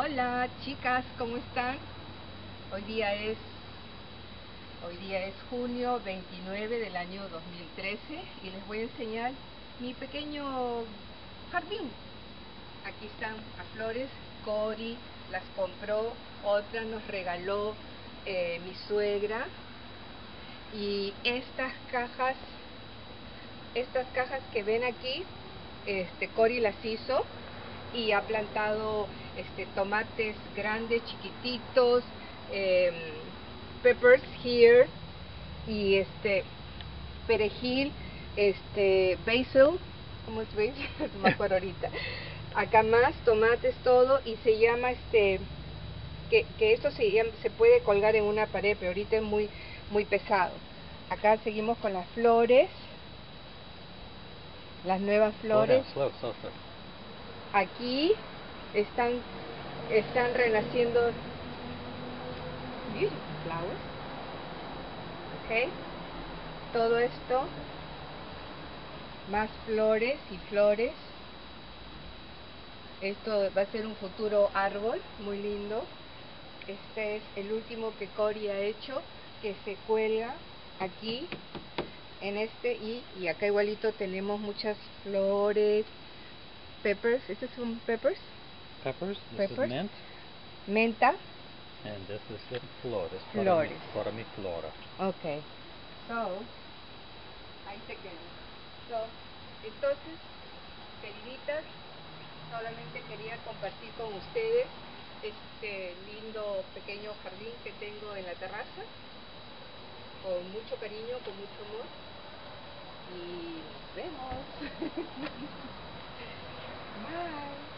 Hola chicas, ¿cómo están? Hoy día es junio 29 del año 2013 y les voy a enseñar mi pequeño jardín. Aquí están las flores. Cori las compró, otras nos regaló mi suegra, y estas cajas que ven aquí, Cori las hizo y ha plantado tomates grandes, chiquititos, peppers here, y perejil, basil, ¿cómo es basil? No me acuerdo ahorita. Acá más tomates, todo, y se llama que esto se puede colgar en una pared, pero ahorita es muy pesado. Acá seguimos con las flores, las nuevas flores. Slow. Aquí están renaciendo beautiful flowers. Okay, todo esto, más flores y flores. Esto va a ser un futuro árbol muy lindo. Este es el último que Cori ha hecho, que se cuelga aquí en y acá igualito tenemos muchas flores, peppers. ¿Estos son peppers? Peppers. This is mint. Menta. And this is the flores. Flores. Para mi flora. Okay. So, ahí se quedan. Entonces, queriditas, solamente quería compartir con ustedes este lindo pequeño jardín que tengo en la terraza, con mucho cariño, con mucho amor, y nos vemos. Bye.